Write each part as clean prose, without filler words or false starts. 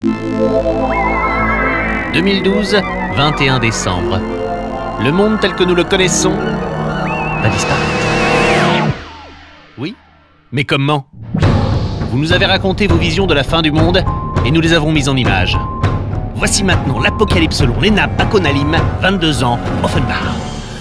2012, 21 décembre. Le monde tel que nous le connaissons va disparaître. Oui, mais comment? Vous nous avez raconté vos visions de la fin du monde et nous les avons mises en images. Voici maintenant l'apocalypse selon Lena Bakonalim, 22 ans, Offenbach.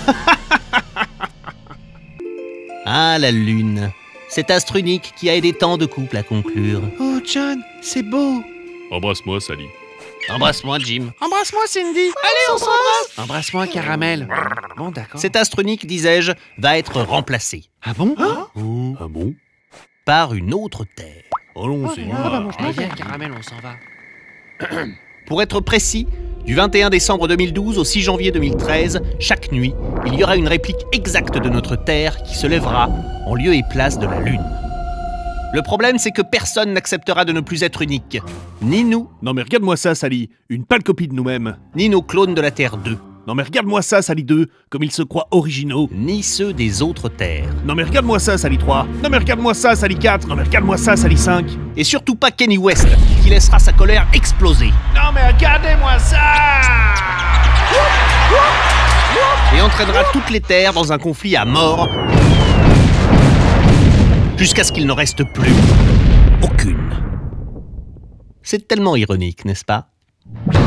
Ah, la Lune. Cet astre unique qui a aidé tant de couples à conclure. Oh, John, c'est beau. Embrasse-moi, Sally. Embrasse-moi, Jim. Embrasse-moi, Cindy. Allez, on s'embrasse. Embrasse-moi, Caramel. Bon, d'accord. Cet astre unique, disais-je, va être remplacé Ah bon? Ah bon? par une autre Terre. Allons-y. Allez, viens, Caramel, on s'en va. Pour être précis, du 21 décembre 2012 au 6 janvier 2013, chaque nuit, il y aura une réplique exacte de notre Terre qui se lèvera en lieu et place de la Lune. Le problème, c'est que personne n'acceptera de ne plus être unique. Ni nous, Non mais regarde-moi ça, Sally. Une pâle copie de nous-mêmes. ni nos clones de la Terre 2, Non mais regarde-moi ça, Sally 2, comme ils se croient originaux. ni ceux des autres Terres. Non mais regarde-moi ça, Sally 3. Non mais regarde-moi ça, Sally 4. Non mais regarde-moi ça, Sally 5. Et surtout pas Kenny West, qui laissera sa colère exploser. Non mais regardez-moi ça! Et entraînera toutes les Terres dans un conflit à mort, jusqu'à ce qu'il n'en reste plus aucune. C'est tellement ironique, n'est-ce pas?